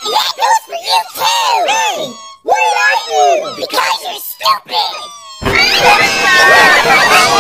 that goes for you too! Hey! Why are you? Because you're stupid!